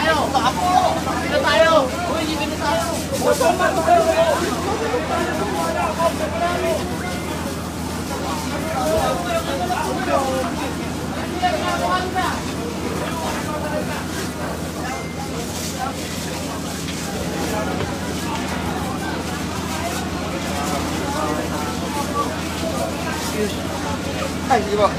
tayo! Hindi na tayo! Uy, hindi na tayo! Ay, sige po.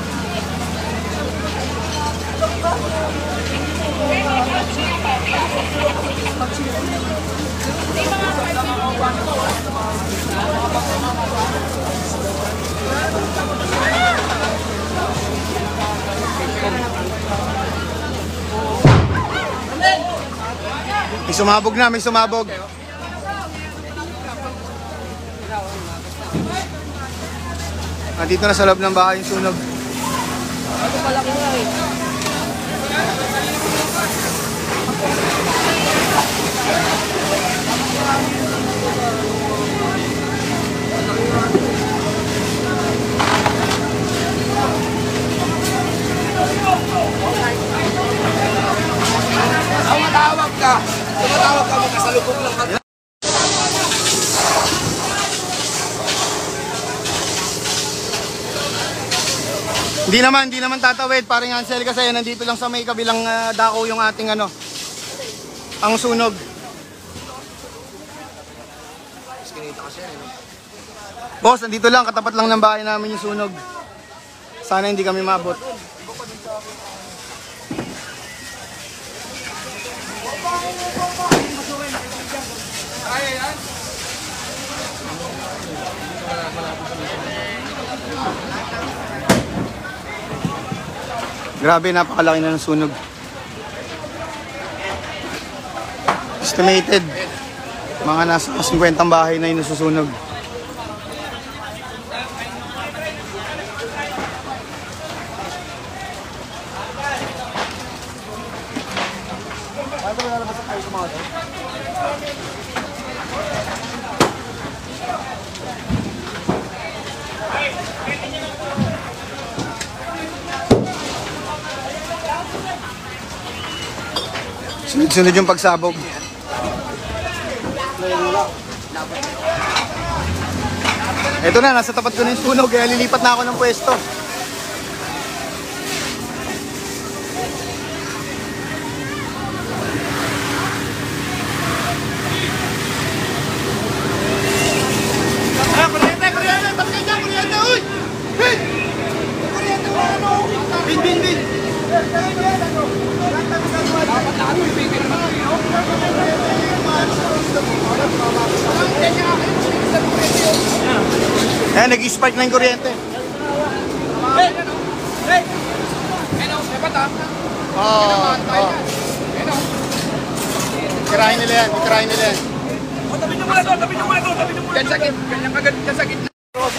May sumabog na, may sumabog. Nandito na sa loob ng bahay yung sunog. Ano pala ko nga eh? Tumatawag ka! Tumatawag ka, magkasalubong lang ka. Hindi naman tatawid, paring Ansel, kasi nandito lang sa may kabilang dako yung ating ano, ang sunog. Boss, nandito lang, katapat lang ng bahay namin yung sunog. Sana hindi kami mabot. Grabe, napakalaki na ng sunog. Estimated, mga nasa 50 bahay na yung nasusunog. Sunod-sunod yung pagsabog. Ito na, nasa tapat ko na yung sunog, kaya lilipat na ako ng pwesto. Kuryente! Ba't kayo dyan? Kuryente! Uy! Bin! Kuryente mo ano? Bin! Dapat ano yung bigay naman kayo? Eh, nag-spark na yung kuryente. Hey! Hey! Ano? Dapat ah? Oo. Tirahin nila yan, tirahin nila yan. Tabi nyo muna to! Yan sakit! Ganyan kagad, yan sakit na!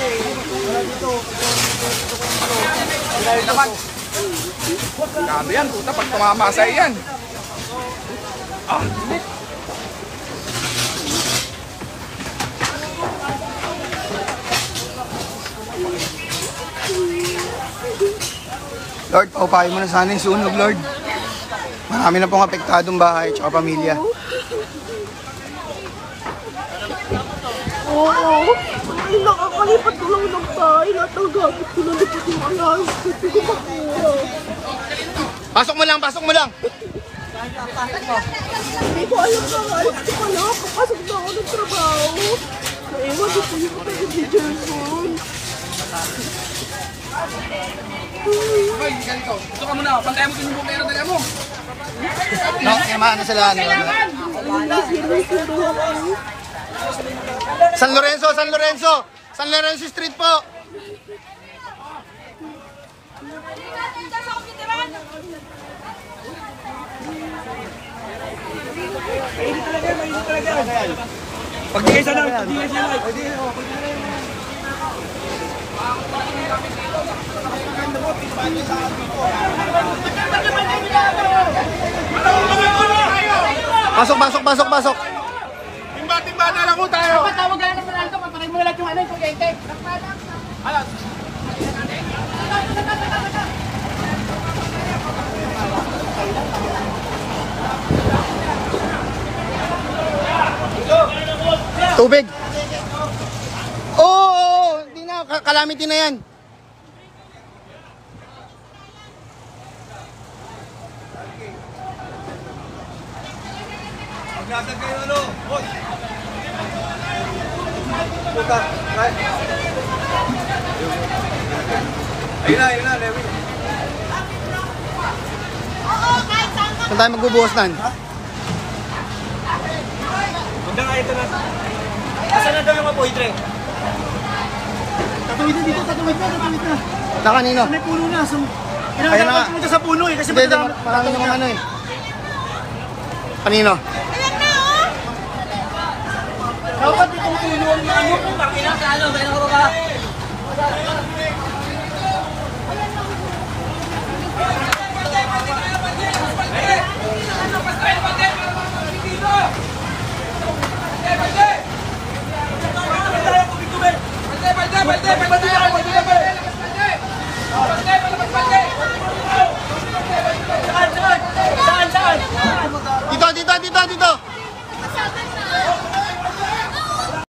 Grabe yan, puta, pag tumamasay yan. Ah! Lord, paupahin mo na sana yung sunog, Lord. Marami na pong apektadong bahay at pamilya. Oo. Ay, nakakalipat ko lang ng bahay. Lahat ng gamit ko nalipot yung alas. Hindi ko makuha. Pasok mo lang, pasok mo lang! Hindi ko alam na alas ko pala. Papasok na ako ng trabaho. Naiwan ko po yung kapatid ni Jason. Hoy, ganito. Ito ka muna. Pantayan mo ito yung bukero. Dala mo. No, yamaan na sila. San Lorenzo, San Lorenzo! San Lorenzo Street po! Pagbigay sa lang. Pasok! Timba na lang po tayo. Tawag ka na naman alto. Papatay mo lahat yung ano yung kuryente. Tubig. Oo, hindi na. Calamity na yan. Maglatag kayo ano? Boss! Puta! Ayun na, Lewin. Saan tayo magbubuhos nan? Huwag na nga ito na. Asan na daw yung apoy, Tre? Tatuwid na dito, tatuwid na. Na kanino? May puno na. Ayun na. Pinagdapat pumunta sa puno eh. Kasi Hindi, matanda- marami namang ano eh. Kanino? Dapat itong puno ang ano. Pakina sa ano, meron ka ba?